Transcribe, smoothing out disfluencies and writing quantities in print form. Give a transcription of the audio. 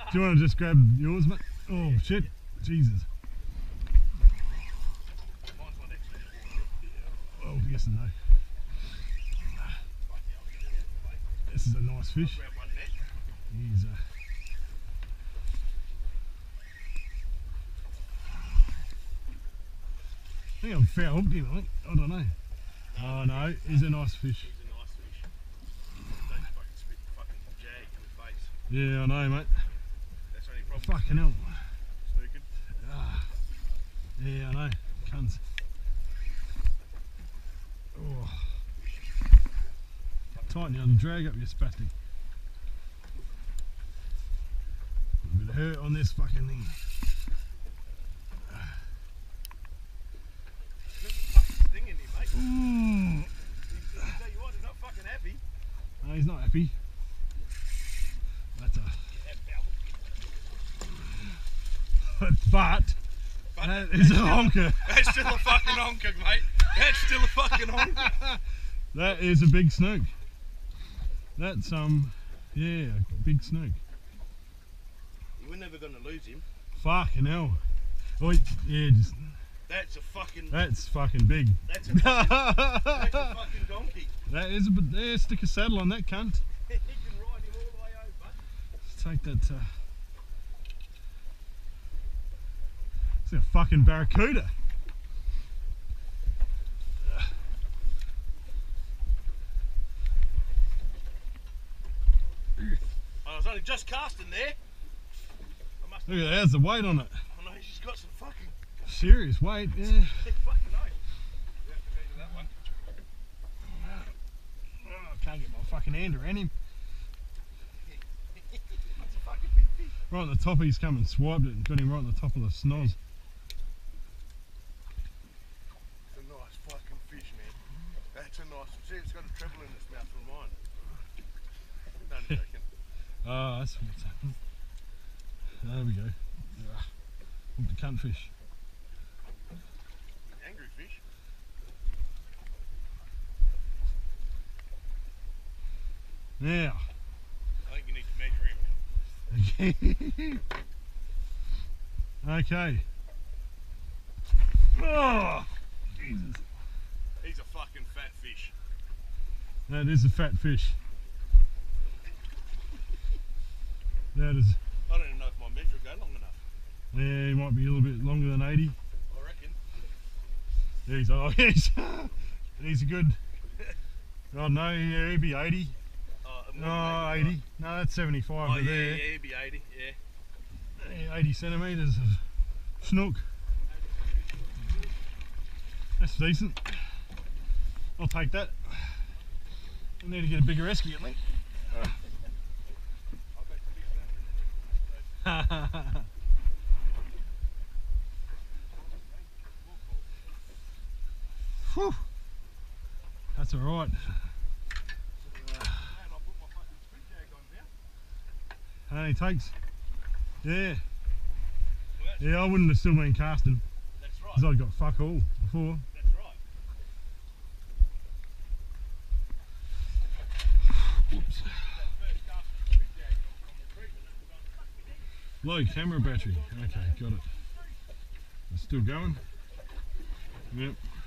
Do you want to just grab yours, mate? Oh shit, Jesus. Oh, yes and no. This is a nice fish. He's I think I'm fair hooked him, I think. I don't know. Oh no, he's a nice fish. He's a nice fish. Don't fucking spit the fucking jag in the face. Yeah, I know, mate. That's the only problem. Fucking hell. Snooking. Ah. Yeah, I know. Cunts. Oh. Tighten you on the drag up, you spastic. A bit of hurt on this fucking thing. Ooh. Tell you what, he's not fucking happy. No, he's not happy. That's a. But that is a honker. That's still a fucking honker, mate. That's still a fucking honker. That is a big snook. That's yeah, a big snook. You were never gonna lose him. Fucking hell. Oh yeah, just. That's a fucking. That's fucking big. That's a fucking donkey. That is a bit. Yeah, stick a saddle on that cunt. You can ride him all the way over. Let's take that. It's a fucking barracuda. I was only just casting there. Look at that, there's the weight on it. I know she's got some fucking Serious weight, yeah. fucking oath. You have to measure that one. Oh, I can't get my fucking hand around him. That's a fucking big fish. Right on the top, he's come and swiped it and got him right on the top of the snoz. It's a nice fucking fish, man. That's a nice one. See, it's got a treble in its mouth from mine. Don't joking. Oh, that's what's happened. There we go. Hooked the cunt fish. Angry fish. Now. I think you need to measure him. Okay. Oh, Jesus. He's a fucking fat fish. That is a fat fish. That is. I don't even know if my measure will go long enough. Yeah, he might be a little bit longer than 80. I reckon. He's a good. Oh no, yeah, he'd be 80. No, 80. No, that's 75 Oh, to yeah, there. yeah, he'd be 80, yeah. 80 centimetres of snook. That's decent. I'll take that. I need to get a bigger esky, I think. Whew. That's alright. Only takes. Yeah. Yeah, I wouldn't have still been casting. That's right. Because I'd got fuck all before. That's right. Whoops. Low camera battery. Okay, got it. It's still going. Yep.